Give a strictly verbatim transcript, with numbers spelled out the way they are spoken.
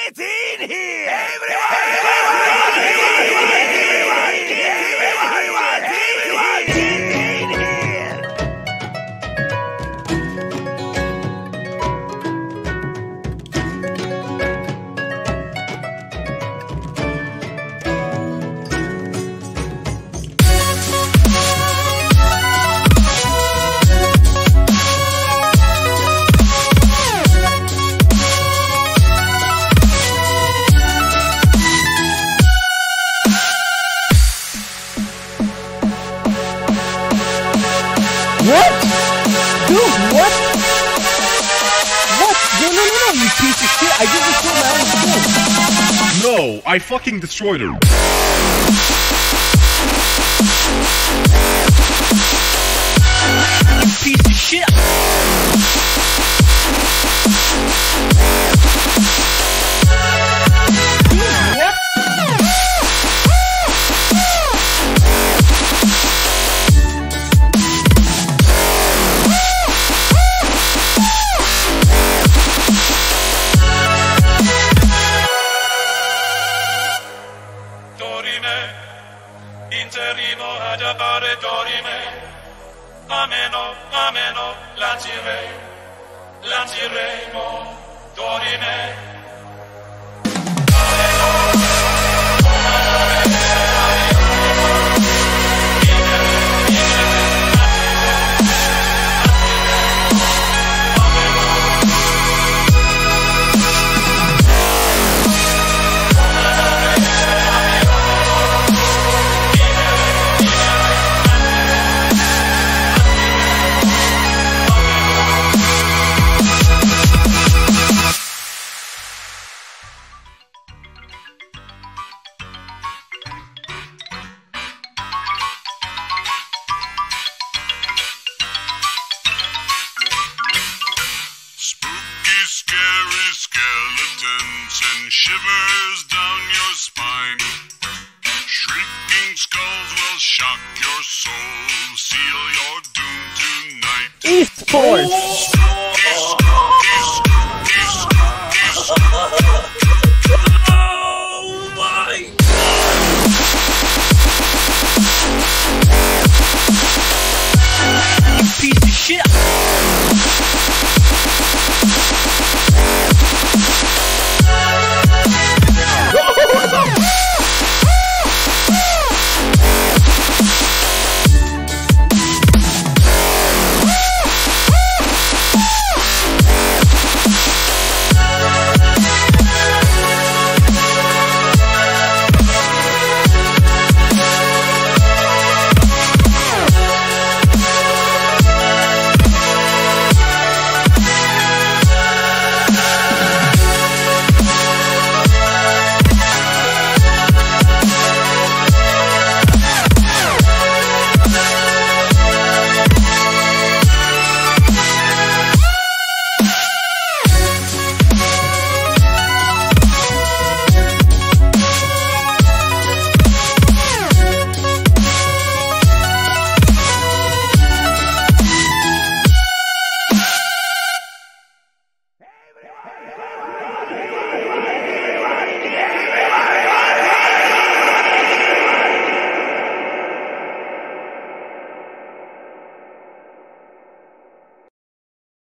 Get in here! Everyone! Everyone! Everyone! Everyone! Everyone! Get in here! What? Dude, what? What? No, no, no, no, you piece of shit. I just destroyed my own skin. No, I fucking destroyed her. You piece of shit. Dude, what? Interrimo ad appare dorime, ameno, ameno, lancirei, lanciremo, dorime. Scary skeletons and shivers down your spine. Shrieking skulls will shock your soul, seal your doom tonight. Esports!